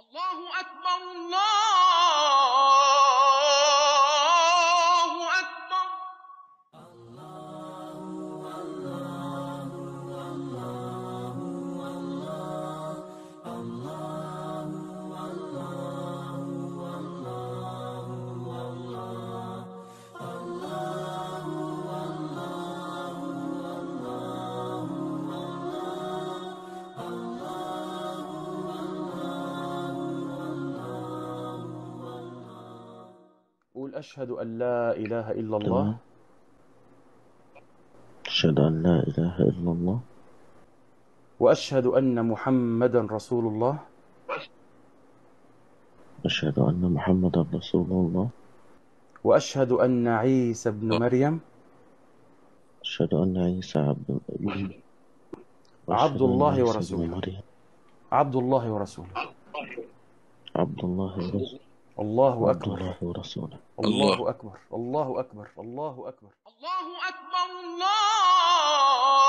الله أكبر الله أكبر. قول أشهد أن لا إله إلا الله. تمام. أشهد أن لا إله إلا الله وأشهد أن محمدا رسول الله. أشهد أن محمدا رسول الله وأشهد أن عيسى ابن مريم أشهد أن عيسى عبد وأشهد أن الله عيسى بن ورسوله. مريم عبد الله ورسوله. عبد الله الله عبد أكبر. الله ورسوله. الله أكبر. الله أكبر. الله أكبر. الله أكبر. الله